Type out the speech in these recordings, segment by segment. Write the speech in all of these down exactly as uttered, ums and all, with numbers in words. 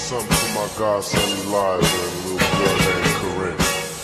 something for my godson Elijah and a little girl named Corinne.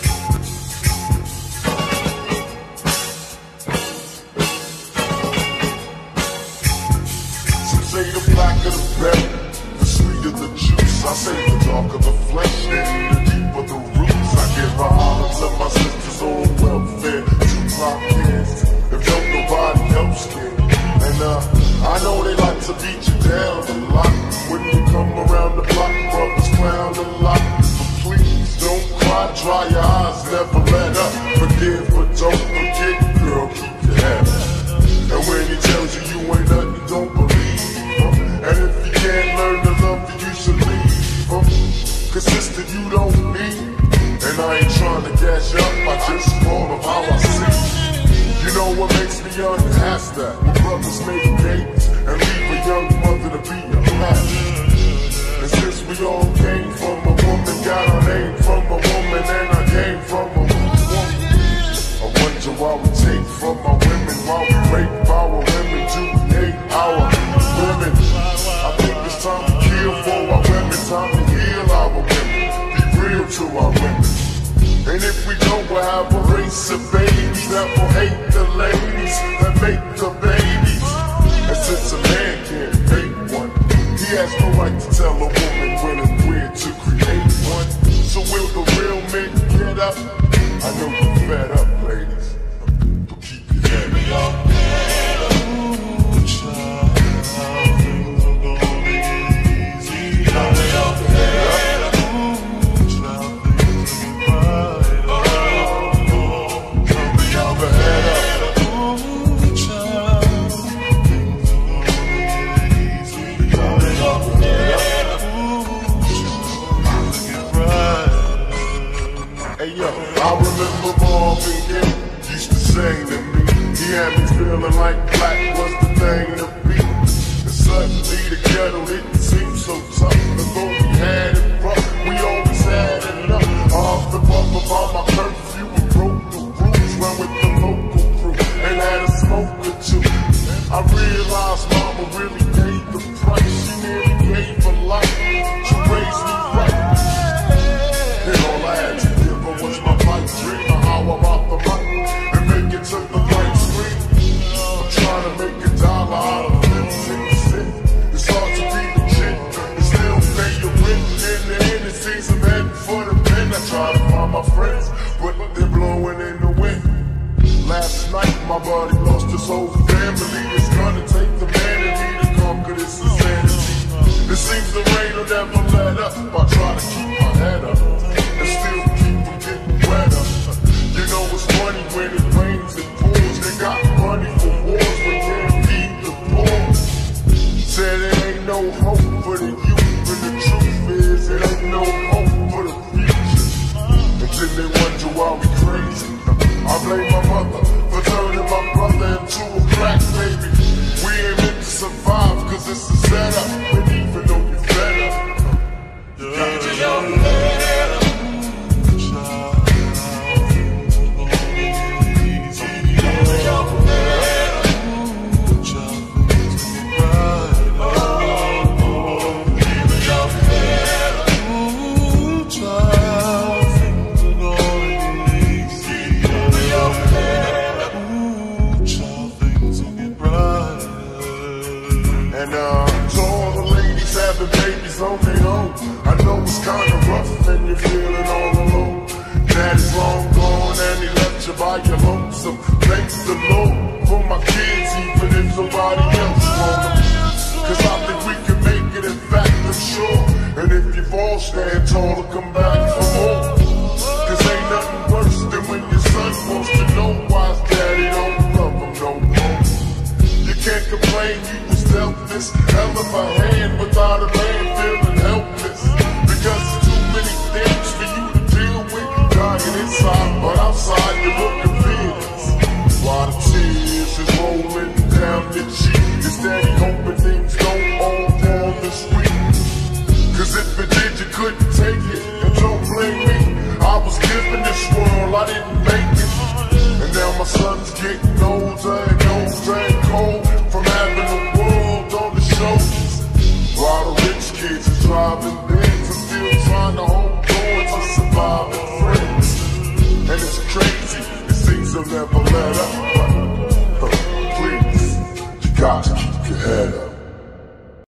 Some say the blacker the better, the sweeter the juice. I say the darker the flesh, and the deeper the roots. I give a holler to my sisters on welfare. Tupac kids, if don't nobody else can. And uh, I know they like to beat you down a lot. When you come around the block, brothers clown a lot. But please don't cry, dry your eyes, never let up. Forgive but don't forget, girl, keep your head up. And when he tells you you ain't nothing, don't believe him. And if you can't learn to love you, you should leave him. Cause sister, you don't need. And I ain't trying to gas you up, I just fall of how I see. You know what makes me young? Ask that. When brothers make babies and leave a young mother to be a pastor. And since we all came from a woman, got our name from a woman, and I came from a woman. I wonder why we take from our women, why we rape our women, do hate our women. I think it's time to kill for our women, time to heal our women, be real to our women. And if we don't, we'll have a race of babies that will hate the ladies that make the babies. And since a man can't make one, he has no right to tell a woman when and where to create one. So will the real men get up? I know you're fed up, ladies, but keep your head up. I remember Marvin Gaye used to sing to me. He had me feeling like black was the thing to be. And suddenly the ghetto didn't seem so tough. Although we had it rough, we always had enough. Off the bump about my curfew and broke the rules. Run with the local crew and had a smoke or two. I realized mama really paid the price. She nearly gave her life to raise me right. And all I had to give her was my pipe dream of how I'm off the mic and make it to the right screen. I'm trying to make a dollar out of fifteen cents. It's hard to be legit and still pay your rent. In the end, it seems I'm heading for the pen. I try to find my friends, but they're blowing in the wind. Last night, my buddy lost his whole family. It's gonna take the man in me to conquer this insanity. It seems the rain will never let up. I try to keep my head up and still keep from getting wetter. You know it's funny when it rains and pours. They got money for wars, but can't feed the poor. Said it ain't no hope for the youth, and the truth is it ain't no hope for the future. And then they wonder why we crazy. I blame my mother for turning my brother into a black baby. We ain't meant to survive cause it's a setup. And even though you're fed up, you got to know better. And uh, to all the ladies having babies on their own, I know it's kinda rough and you're feeling all alone. Daddy's long gone and he left you by your lonesome. Thanks the Lord for my kids, even if nobody else want them. Cause I think we can make it, in fact I'm sure. And if you fall, stand tall to come back for more. Cause ain't nothing worse than when your son wants to know why his daddy don't love him no more. You can't complain, you was dealt this hell of a hand without a man feeling helpless. Because there's too many things for you to deal with. Dying inside, but outside you're looking fearless. While the tears is rolling down your cheek, is daddy hoping things don't all down the street. Cause if it did, you couldn't take it. And don't blame me, I was given this world, I didn't make it. And now my son's getting older and older and cold from having the world on the shoulders. While the rich kids are driving big will never let up. But, uh, please, you gotta keep your head up.